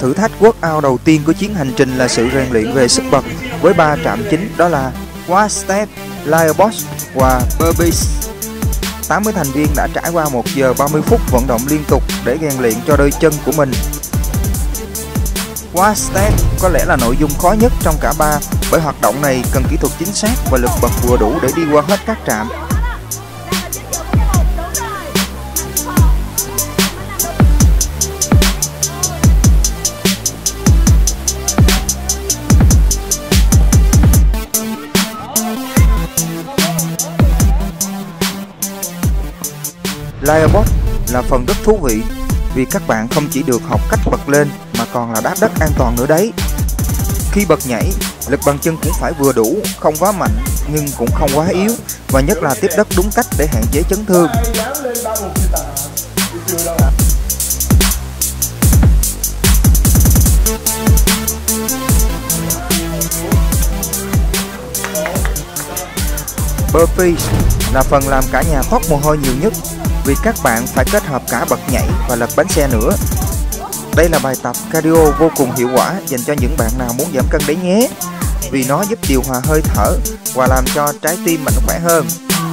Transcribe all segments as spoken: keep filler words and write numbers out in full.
Thử thách workout đầu tiên của chuyến hành trình là sự rèn luyện về sức bật với ba trạm chính, đó là Squat Step, Layer Box và Burpees. tám mươi thành viên đã trải qua một giờ ba mươi phút vận động liên tục để rèn luyện cho đôi chân của mình. Squat Step có lẽ là nội dung khó nhất trong cả ba, bởi hoạt động này cần kỹ thuật chính xác và lực bật vừa đủ để đi qua hết các trạm. Layer Box là phần rất thú vị vì các bạn không chỉ được học cách bật lên mà còn là đáp đất an toàn nữa đấy. Khi bật nhảy, lực bàn chân cũng phải vừa đủ, không quá mạnh nhưng cũng không quá yếu, và nhất là tiếp đất đúng cách để hạn chế chấn thương. Burpees là phần làm cả nhà toát mồ hôi nhiều nhất, vì các bạn phải kết hợp cả bật nhảy và lật bánh xe nữa. Đây là bài tập cardio vô cùng hiệu quả dành cho những bạn nào muốn giảm cân đấy nhé, vì nó giúp điều hòa hơi thở và làm cho trái tim mạnh khỏe hơn.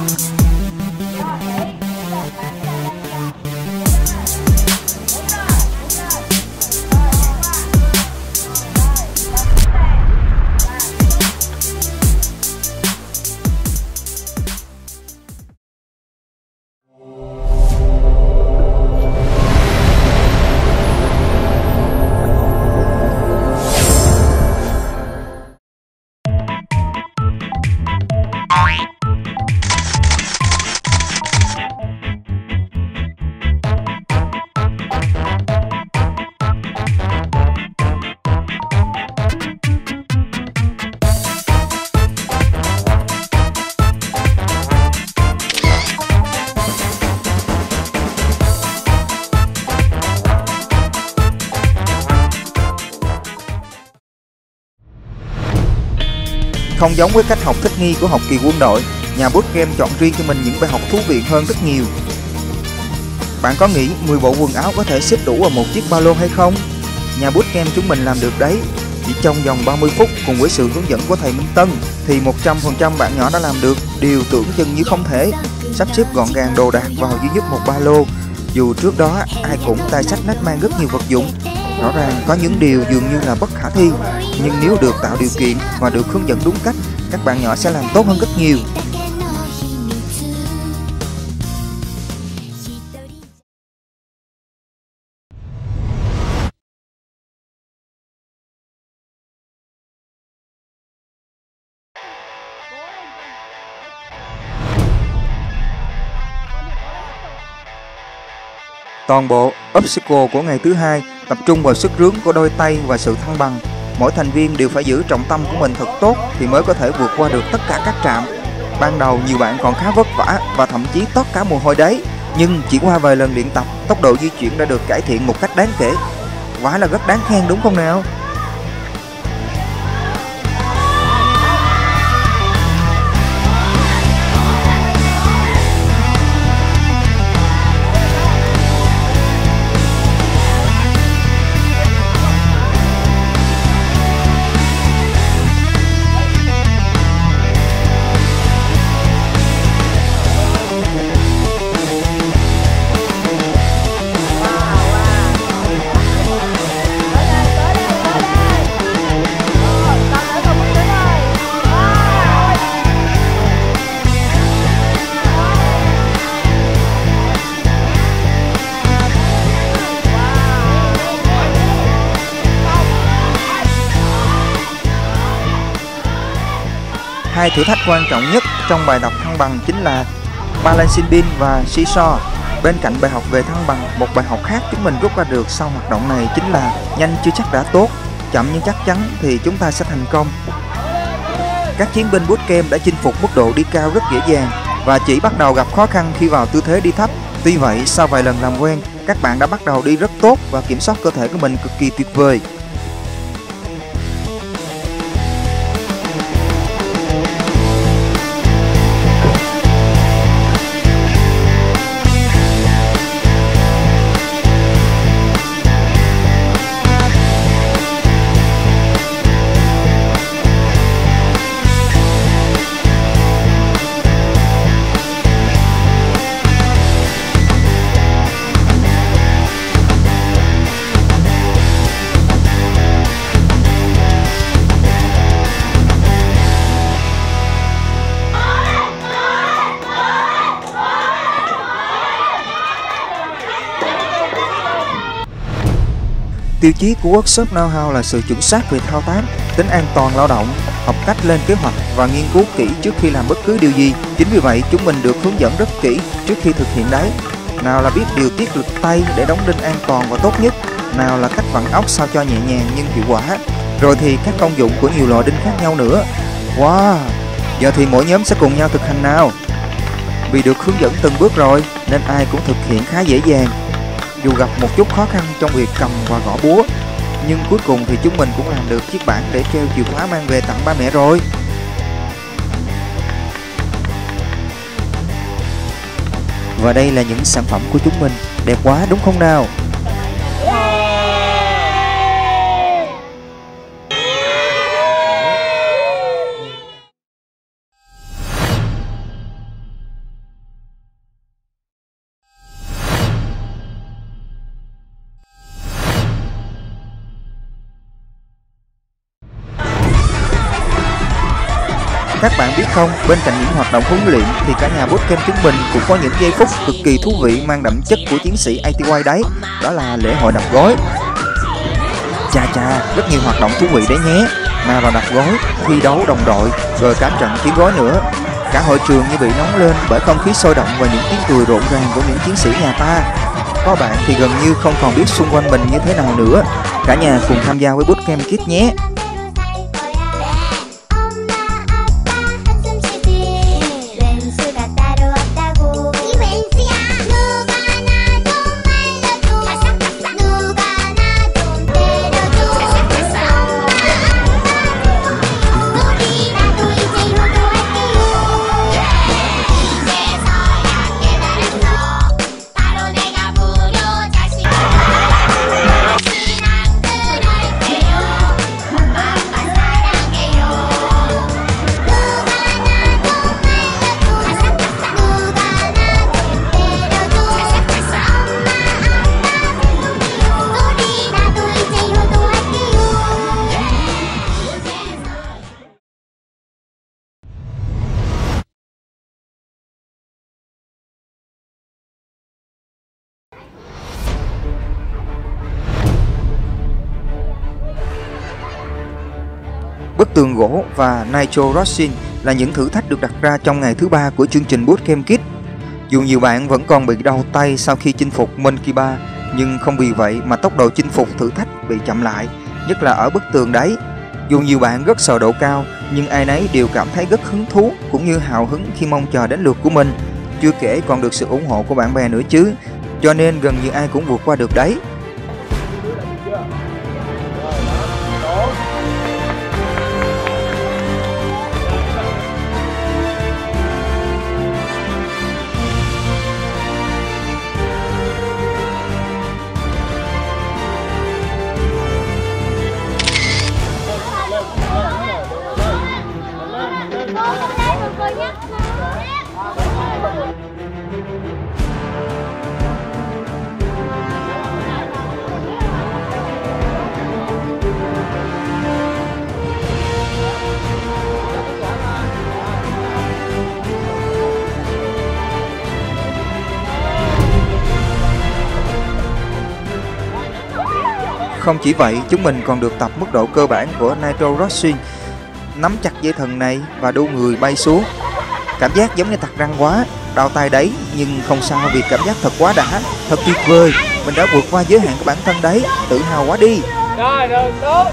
Không giống với cách học thích nghi của học kỳ quân đội, nhà bootcamp chọn riêng cho mình những bài học thú vị hơn rất nhiều. Bạn có nghĩ mười bộ quần áo có thể xếp đủ vào một chiếc ba lô hay không? Nhà bootcamp chúng mình làm được đấy. Chỉ trong vòng ba mươi phút cùng với sự hướng dẫn của thầy Minh Tân thì một trăm phần trăm bạn nhỏ đã làm được điều tưởng chừng như không thể. Sắp xếp gọn gàng đồ đạc vào duy nhất một ba lô. Dù trước đó ai cũng tay xách nách mang rất nhiều vật dụng. Rõ ràng có những điều dường như là bất khả thi, nhưng nếu được tạo điều kiện và được hướng dẫn đúng cách, các bạn nhỏ sẽ làm tốt hơn rất nhiều. Toàn bộ obstacle của ngày thứ hai tập trung vào sức rướn của đôi tay và sự thăng bằng. Mỗi thành viên đều phải giữ trọng tâm của mình thật tốt thì mới có thể vượt qua được tất cả các trạm. Ban đầu nhiều bạn còn khá vất vả và thậm chí toát cả mồ hôi đấy, nhưng chỉ qua vài lần luyện tập, tốc độ di chuyển đã được cải thiện một cách đáng kể. Quả là rất đáng khen đúng không nào? Hai thử thách quan trọng nhất trong bài tập thăng bằng chính là balancing beam và seesaw. Bên cạnh bài học về thăng bằng, một bài học khác chúng mình rút ra được sau hoạt động này chính là nhanh chưa chắc đã tốt, chậm nhưng chắc chắn thì chúng ta sẽ thành công. Các chiến binh bootcamp đã chinh phục mức độ đi cao rất dễ dàng và chỉ bắt đầu gặp khó khăn khi vào tư thế đi thấp. Tuy vậy, sau vài lần làm quen, các bạn đã bắt đầu đi rất tốt và kiểm soát cơ thể của mình cực kỳ tuyệt vời. Tiêu chí của workshop know-how là sự chuẩn xác về thao tác, tính an toàn lao động, học cách lên kế hoạch và nghiên cứu kỹ trước khi làm bất cứ điều gì. Chính vì vậy, chúng mình được hướng dẫn rất kỹ trước khi thực hiện đấy. Nào là biết điều tiết lực tay để đóng đinh an toàn và tốt nhất, nào là cách vặn ốc sao cho nhẹ nhàng nhưng hiệu quả, rồi thì các công dụng của nhiều loại đinh khác nhau nữa. Wow! Giờ thì mỗi nhóm sẽ cùng nhau thực hành nào. Vì được hướng dẫn từng bước rồi nên ai cũng thực hiện khá dễ dàng, dù gặp một chút khó khăn trong việc cầm và gõ búa. Nhưng cuối cùng thì chúng mình cũng làm được chiếc bảng để treo chìa khóa mang về tặng ba mẹ rồi. Và đây là những sản phẩm của chúng mình. Đẹp quá đúng không nào? Các bạn biết không, bên cạnh những hoạt động huấn luyện thì cả nhà bootcamp chúng mình cũng có những giây phút cực kỳ thú vị mang đậm chất của chiến sĩ a tê i đấy. Đó là lễ hội đập gối. Chà chà, rất nhiều hoạt động thú vị đấy nhé. Nào là đập gối, thi đấu đồng đội, rồi cả trận kiếm gối nữa. Cả hội trường như bị nóng lên bởi không khí sôi động và những tiếng cười rộn ràng của những chiến sĩ nhà ta. Có bạn thì gần như không còn biết xung quanh mình như thế nào nữa. Cả nhà cùng tham gia với Bootcamp Kids nhé. Bức tường gỗ và Nitro Rushing là những thử thách được đặt ra trong ngày thứ ba của chương trình Bootcamp Kids. Dù nhiều bạn vẫn còn bị đau tay sau khi chinh phục Monkey Bar, nhưng không vì vậy mà tốc độ chinh phục thử thách bị chậm lại, nhất là ở bức tường đấy. Dù nhiều bạn rất sợ độ cao, nhưng ai nấy đều cảm thấy rất hứng thú cũng như hào hứng khi mong chờ đến lượt của mình. Chưa kể còn được sự ủng hộ của bạn bè nữa chứ, cho nên gần như ai cũng vượt qua được đấy. Không chỉ vậy, chúng mình còn được tập mức độ cơ bản của Nitro Rushing, nắm chặt dây thần này và đu người bay xuống. Cảm giác giống như tặc răng quá, đau tay đấy, nhưng không sao vì cảm giác thật quá đã, thật tuyệt vời. Mình đã vượt qua giới hạn của bản thân đấy, tự hào quá đi. Rồi, rồi, tốt.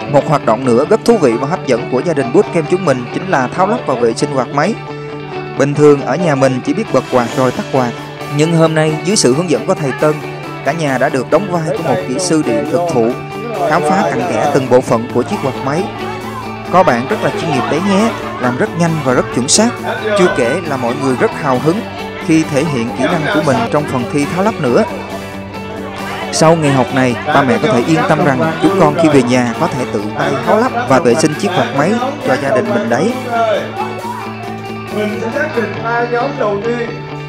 Một hoạt động nữa rất thú vị và hấp dẫn của gia đình Bootcamp chúng mình chính là tháo lắp và vệ sinh quạt máy. Bình thường ở nhà mình chỉ biết bật quạt rồi tắt quạt, nhưng hôm nay dưới sự hướng dẫn của thầy Tân, cả nhà đã được đóng vai của một kỹ sư điện thực thụ, khám phá cặn kẽ từng bộ phận của chiếc quạt máy. Có bạn rất là chuyên nghiệp đấy nhé, làm rất nhanh và rất chuẩn xác. Chưa kể là mọi người rất hào hứng khi thể hiện kỹ năng của mình trong phần thi tháo lắp nữa. Sau ngày học này, ba mẹ có thể yên tâm rằng chúng con khi về nhà có thể tự tay tháo lắp và vệ sinh chiếc quạt máy cho gia đình mình đấy. Mình sẽ xác định ba nhóm đầu tiên.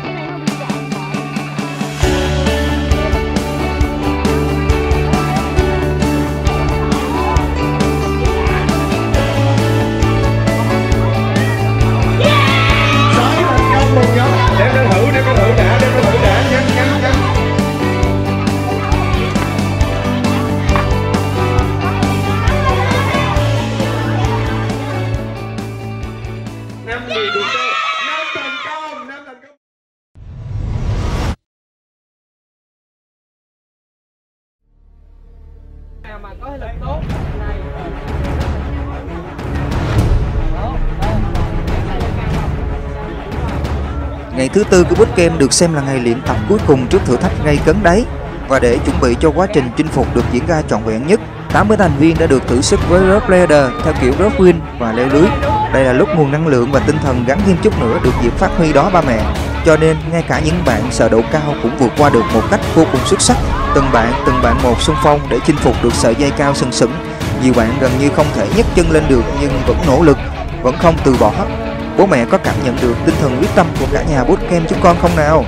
Đem ra thử, đem ra thử đã, đem ra thử đã, nhanh, nhanh, nhanh. Năm người được cơ, năm thành công, năm thành công. Nào mà có lực tốt này. Ngày thứ tư của Bootcamp được xem là ngày luyện tập cuối cùng trước thử thách gây cấn đấy. Và để chuẩn bị cho quá trình chinh phục được diễn ra trọn vẹn nhất, tám mươi thành viên đã được thử sức với rope ladder theo kiểu rope win và leo lưới. Đây là lúc nguồn năng lượng và tinh thần gắn thêm chút nữa được dịp phát huy đó ba mẹ. Cho nên ngay cả những bạn sợ độ cao cũng vượt qua được một cách vô cùng xuất sắc. Từng bạn, từng bạn một xung phong để chinh phục được sợi dây cao sừng sững. Nhiều bạn gần như không thể nhấc chân lên được nhưng vẫn nỗ lực, vẫn không từ bỏ. Bố mẹ có cảm nhận được tinh thần quyết tâm của cả nhà Bootcamp chúng con không nào?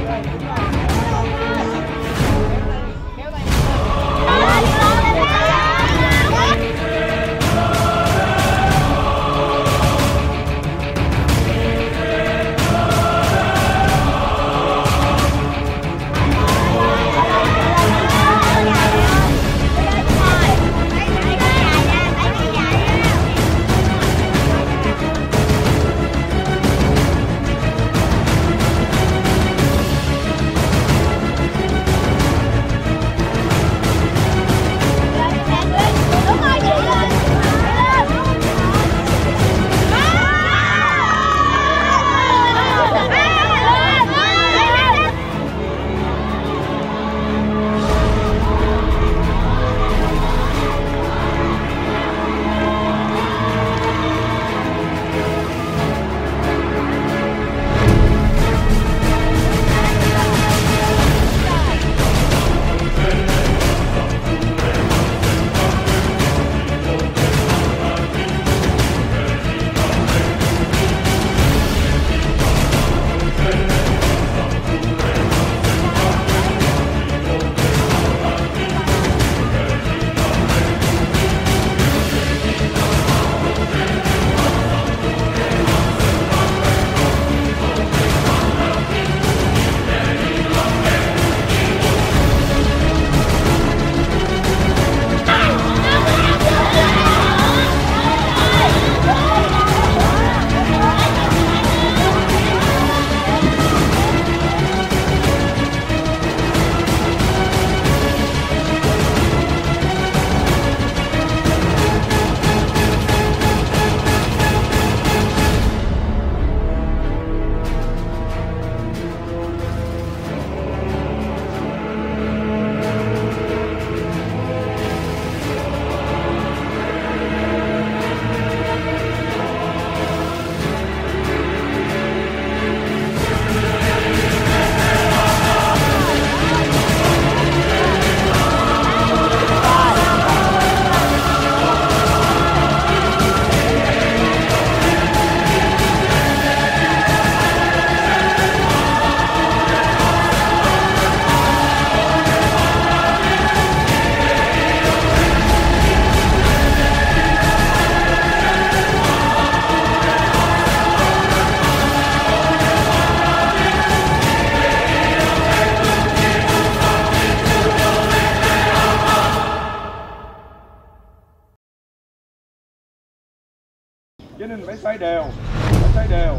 Cho nên phải xoay đều, phải xoay đều.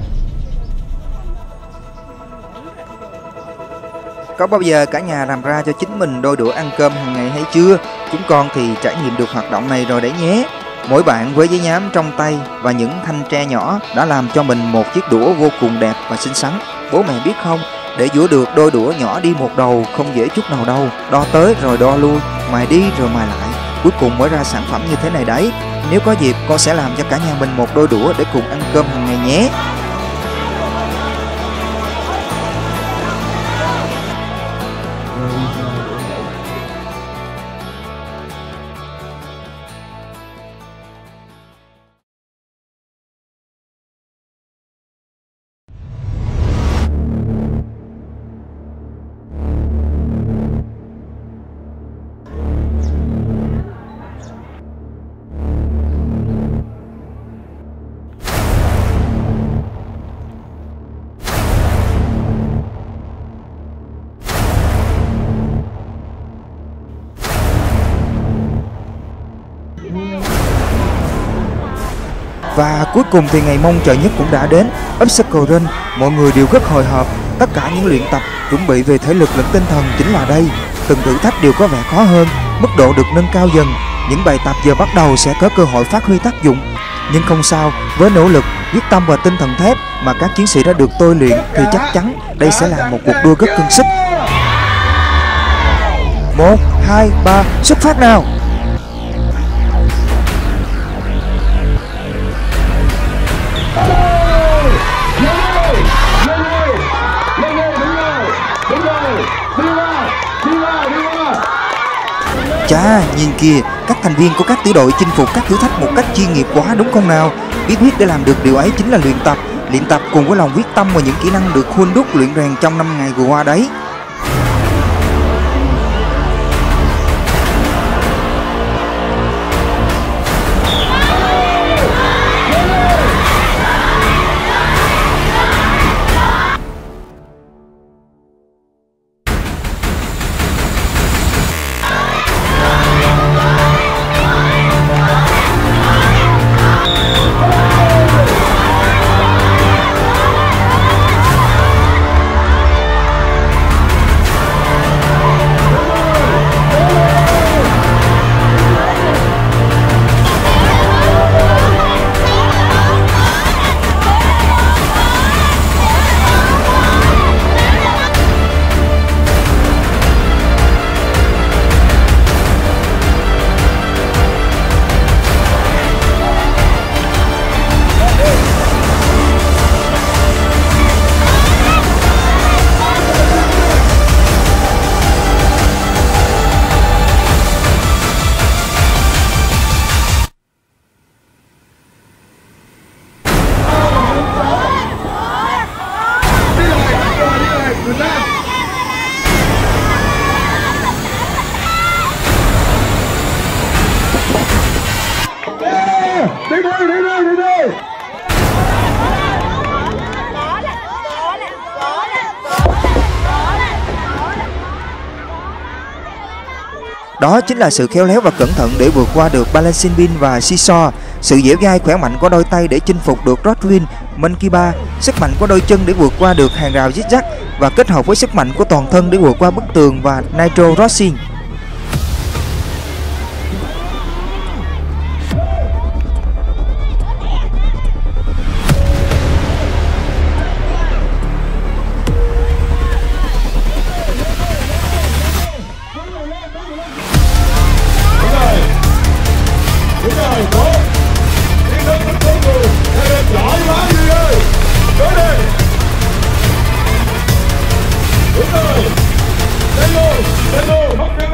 Có bao giờ cả nhà làm ra cho chính mình đôi đũa ăn cơm hàng ngày hay chưa? Chúng con thì trải nghiệm được hoạt động này rồi đấy nhé. Mỗi bạn với giấy nhám trong tay và những thanh tre nhỏ đã làm cho mình một chiếc đũa vô cùng đẹp và xinh xắn. Bố mẹ biết không, để giũa được đôi đũa nhỏ đi một đầu không dễ chút nào đâu. Đo tới rồi đo lui, mài đi rồi mài lại, cuối cùng mới ra sản phẩm như thế này đấy. Nếu có dịp, con sẽ làm cho cả nhà mình một đôi đũa để cùng ăn cơm hàng ngày nhé. Và cuối cùng thì ngày mong chờ nhất cũng đã đến. Obstacle Run, mọi người đều rất hồi hộp. Tất cả những luyện tập chuẩn bị về thể lực lẫn tinh thần chính là đây. Từng thử thách đều có vẻ khó hơn, mức độ được nâng cao dần. Những bài tập giờ bắt đầu sẽ có cơ hội phát huy tác dụng. Nhưng không sao, với nỗ lực, quyết tâm và tinh thần thép mà các chiến sĩ đã được tôi luyện thì chắc chắn đây sẽ là một cuộc đua rất cân sức. Một, hai, ba, xuất phát nào! Chà, nhìn kìa, các thành viên của các tiểu đội chinh phục các thử thách một cách chuyên nghiệp quá đúng không nào? Bí quyết để làm được điều ấy chính là luyện tập. Luyện tập cùng với lòng quyết tâm và những kỹ năng được hun đúc luyện rèn trong năm ngày vừa qua đấy. Đó chính là sự khéo léo và cẩn thận để vượt qua được balancing beam và seesaw, sự dẻo dai khỏe mạnh của đôi tay để chinh phục được Rodwin, Monkey Bar, sức mạnh của đôi chân để vượt qua được hàng rào zigzag và kết hợp với sức mạnh của toàn thân để vượt qua bức tường và Nitro Racing. Lên luôn, lên luôn,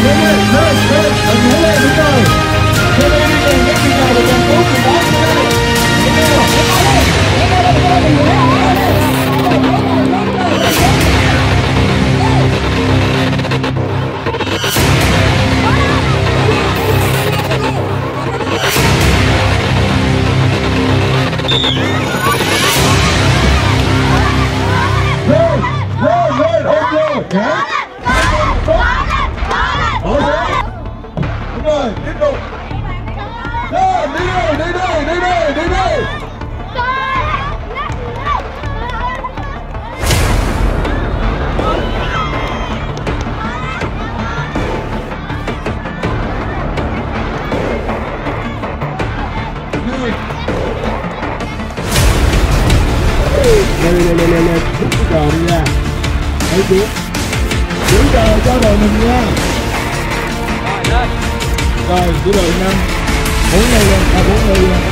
Lên lên lên lên lên, rút cái cờ đi nha. Thấy chưa? Giữ cờ cho đội mình nha. Rồi lên. Rồi, của đội năm. Bốn người lên, à bốn người lên.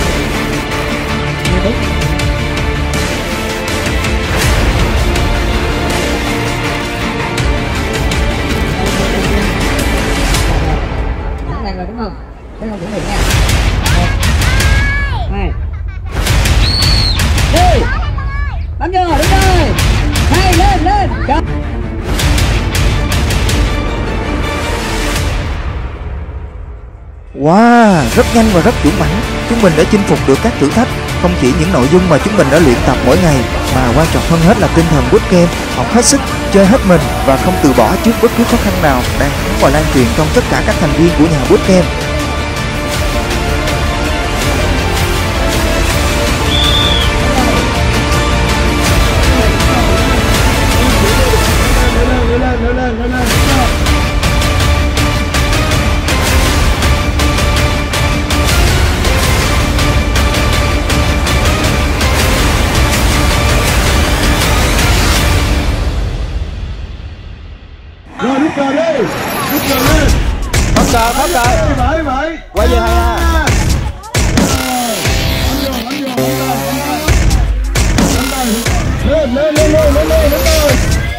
Nghe đúng. Sẵn sàng rồi đúng không? Thế không chuẩn bị nha. Một, hai. Đi. Bấm vô, đúng rồi. Hai, lên, lên. Chọn. Wow, rất nhanh và rất dũng mãnh. Chúng mình đã chinh phục được các thử thách. Không chỉ những nội dung mà chúng mình đã luyện tập mỗi ngày, mà quan trọng hơn hết là tinh thần bootcamp, học hết sức, chơi hết mình và không từ bỏ trước bất cứ khó khăn nào đang thấm và lan truyền trong tất cả các thành viên của nhà bootcamp. Rồi rút cờ đi, rút cờ lên. Phát cờ, phát cờ. Bảy bảy. Quay về hai ha. Lên lên lên lên lên lên lên.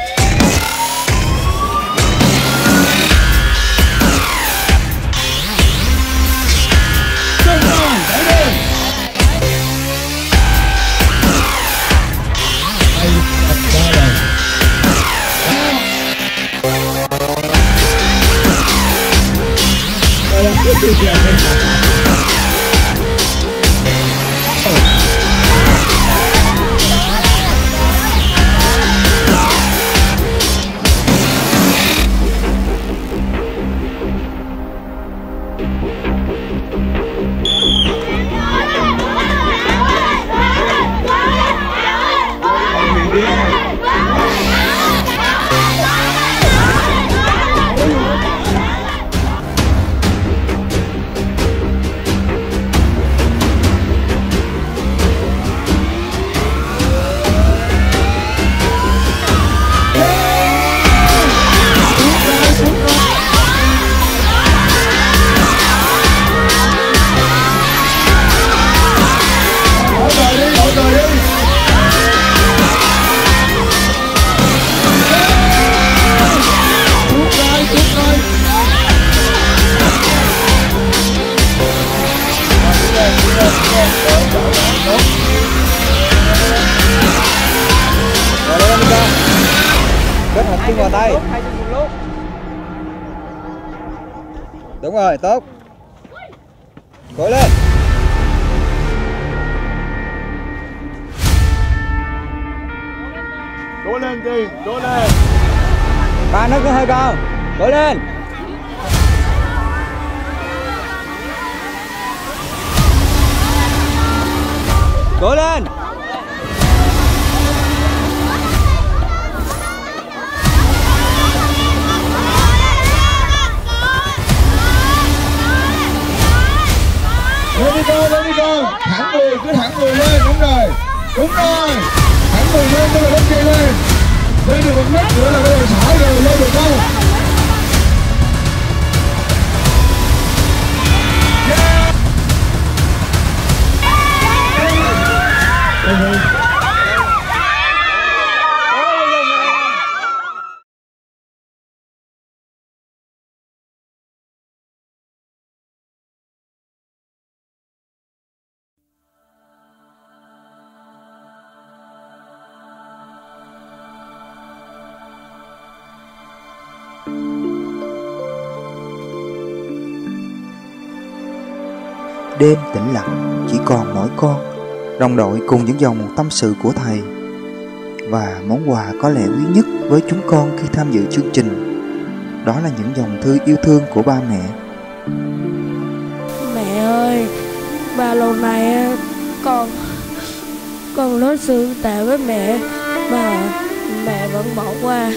Kết hợp chân vào tay. Đúng rồi, tốt. Cố lên. Cố lên đi, cố lên. Ba nó có hơi cao. Cố lên. Cố lên. Lên đi con, lên đi con. Thẳng người, cứ thẳng người lên, đúng rồi. Đúng rồi. Thẳng người lên, tức là lên kia lên. Lên được một mét nữa là bây giờ xả rồi, lên được không? Đêm tĩnh lặng, chỉ còn mỗi con, đồng đội cùng những dòng tâm sự của thầy. Và món quà có lẽ quý nhất với chúng con khi tham dự chương trình, đó là những dòng thư yêu thương của ba mẹ. Mẹ ơi, bao lâu nay con con đối xử tệ với mẹ mà mẹ vẫn bỏ qua.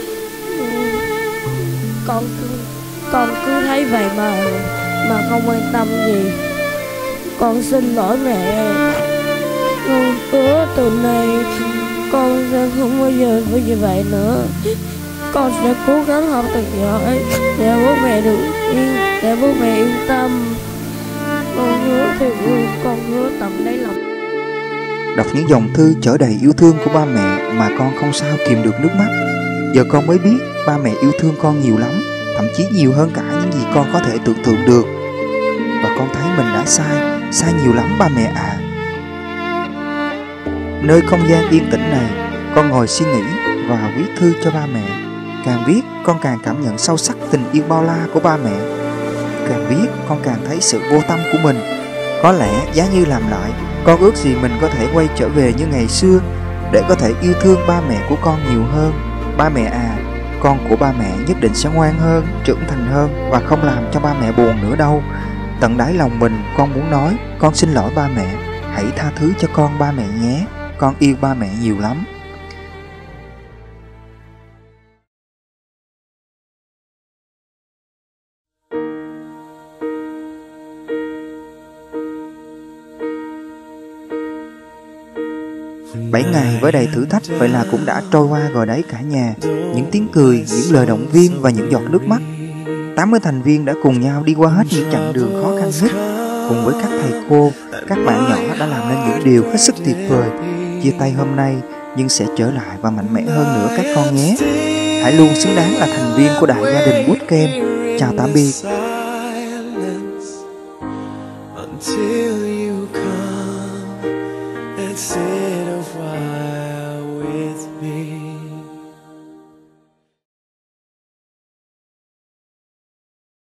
Con con cứ thấy vậy mà mà không quan tâm gì. Con xin lỗi mẹ. Con hứa từ nay con sẽ không bao giờ phải như vậy nữa. Con sẽ cố gắng học thật giỏi để bố mẹ được yên, để bố mẹ yên tâm. Con hứa thì con hứa tận đáy lòng. Đọc những dòng thư chở đầy yêu thương của ba mẹ mà con không sao kìm được nước mắt. Giờ con mới biết ba mẹ yêu thương con nhiều lắm, thậm chí nhiều hơn cả những gì con có thể tưởng tượng được. Và con thấy mình đã sai, sai nhiều lắm ba mẹ à. Nơi không gian yên tĩnh này, con ngồi suy nghĩ và viết thư cho ba mẹ. Càng viết, con càng cảm nhận sâu sắc tình yêu bao la của ba mẹ. Càng viết, con càng thấy sự vô tâm của mình. Có lẽ giá như làm lại, con ước gì mình có thể quay trở về như ngày xưa, để có thể yêu thương ba mẹ của con nhiều hơn. Ba mẹ à, con của ba mẹ nhất định sẽ ngoan hơn, trưởng thành hơn và không làm cho ba mẹ buồn nữa đâu. Tận đáy lòng mình, con muốn nói, con xin lỗi ba mẹ. Hãy tha thứ cho con ba mẹ nhé. Con yêu ba mẹ nhiều lắm. Bảy ngày với đầy thử thách, vậy là cũng đã trôi qua rồi đấy cả nhà. Những tiếng cười, những lời động viên và những giọt nước mắt. tám mươi thành viên đã cùng nhau đi qua hết những chặng đường khó khăn nhất. Cùng với các thầy cô, các bạn nhỏ đã làm nên những điều hết sức tuyệt vời. Chia tay hôm nay nhưng sẽ trở lại và mạnh mẽ hơn nữa các con nhé. Hãy luôn xứng đáng là thành viên của đại gia đình Bootcamp. Chào tạm biệt. Until you come and sit a while.